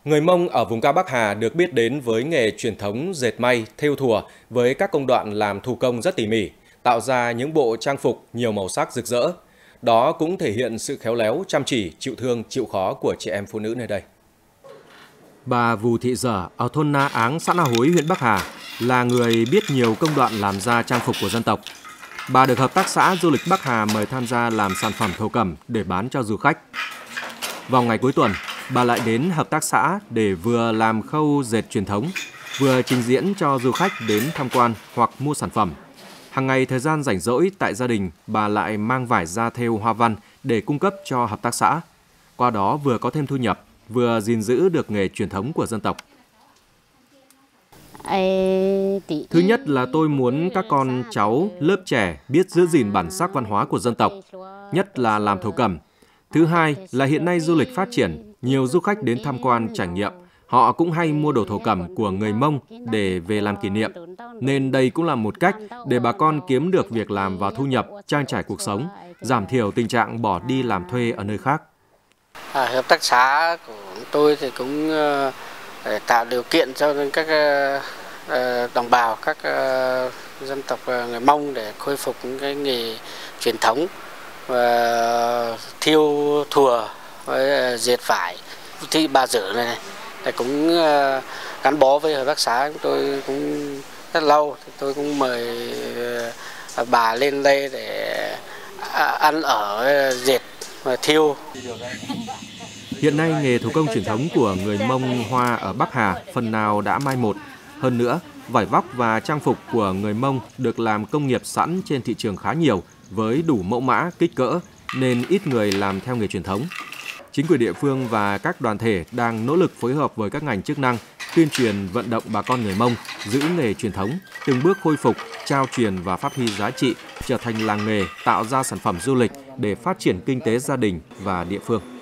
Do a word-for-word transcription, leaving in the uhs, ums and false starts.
Người Mông ở vùng cao Bắc Hà được biết đến với nghề truyền thống dệt may, thêu thùa với các công đoạn làm thủ công rất tỉ mỉ, tạo ra những bộ trang phục nhiều màu sắc rực rỡ. Đó cũng thể hiện sự khéo léo, chăm chỉ, chịu thương, chịu khó của chị em phụ nữ nơi đây. Bà Vù Thị Dở ở thôn Na Áng, xã Na Hối, huyện Bắc Hà là người biết nhiều công đoạn làm ra trang phục của dân tộc. Bà được Hợp tác xã Du lịch Bắc Hà mời tham gia làm sản phẩm thổ cẩm để bán cho du khách. Vào ngày cuối tuần, bà lại đến hợp tác xã để vừa làm khâu dệt truyền thống, vừa trình diễn cho du khách đến tham quan hoặc mua sản phẩm. Hàng ngày thời gian rảnh rỗi tại gia đình, bà lại mang vải ra thêu hoa văn để cung cấp cho hợp tác xã. Qua đó vừa có thêm thu nhập, vừa gìn giữ được nghề truyền thống của dân tộc. Thứ nhất là tôi muốn các con cháu, lớp trẻ biết giữ gìn bản sắc văn hóa của dân tộc, nhất là làm thổ cẩm. Thứ hai là hiện nay du lịch phát triển, nhiều du khách đến tham quan trải nghiệm. Họ cũng hay mua đồ thổ cẩm của người Mông để về làm kỷ niệm. Nên đây cũng là một cách để bà con kiếm được việc làm và thu nhập, trang trải cuộc sống, giảm thiểu tình trạng bỏ đi làm thuê ở nơi khác. À, hợp tác xã của tôi thì cũng uh, để tạo điều kiện cho các uh, đồng bào, các uh, dân tộc uh, người Mông để khôi phục những cái nghề truyền thống và thêu thùa với uh, dệt vải. Thì bà Dở này, này cũng uh, gắn bó với hợp tác xã chúng tôi cũng rất lâu. Thì tôi cũng mời uh, bà lên đây để uh, ăn ở dệt và thêu. Hiện nay, nghề thủ công truyền thống của người Mông Hoa ở Bắc Hà phần nào đã mai một. Hơn nữa, vải vóc và trang phục của người Mông được làm công nghiệp sẵn trên thị trường khá nhiều với đủ mẫu mã, kích cỡ, nên ít người làm theo nghề truyền thống. Chính quyền địa phương và các đoàn thể đang nỗ lực phối hợp với các ngành chức năng, tuyên truyền vận động bà con người Mông giữ nghề truyền thống, từng bước khôi phục, trao truyền và phát huy giá trị, trở thành làng nghề, tạo ra sản phẩm du lịch để phát triển kinh tế gia đình và địa phương.